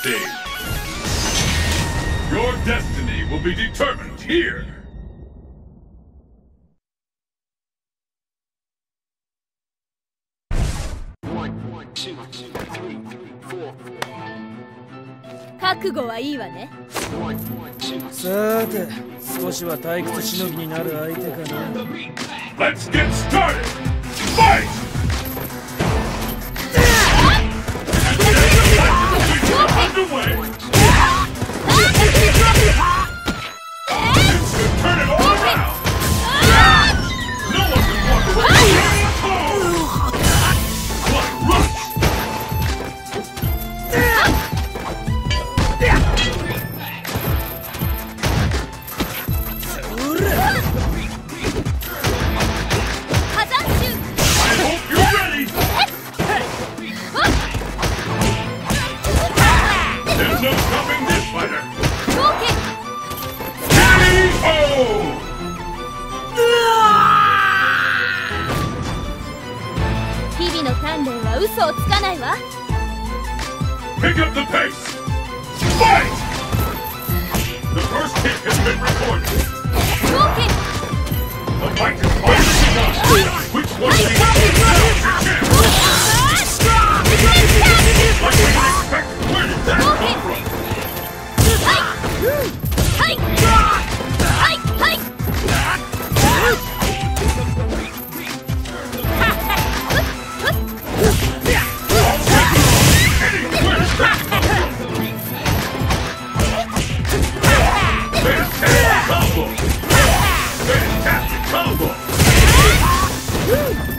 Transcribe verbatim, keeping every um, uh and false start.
stage. Your destiny will be determined here. One, one, two, two, three, four. 覚悟はいいわね。 さて、少しは退屈しのぎになる相手かな。 Let's get started! Fight! Underway! Turn it all around! No one can walk away! What a rush! There's no stopping this fighter! K O! 日々の鍛錬は嘘をつかないわ。 Pick up the pace! Fight! The first hit has been recorded. The fight is already begun. Which one do you think is your chance? What did you expect? Where did that come from? Fantastic combo! Fantastic combo!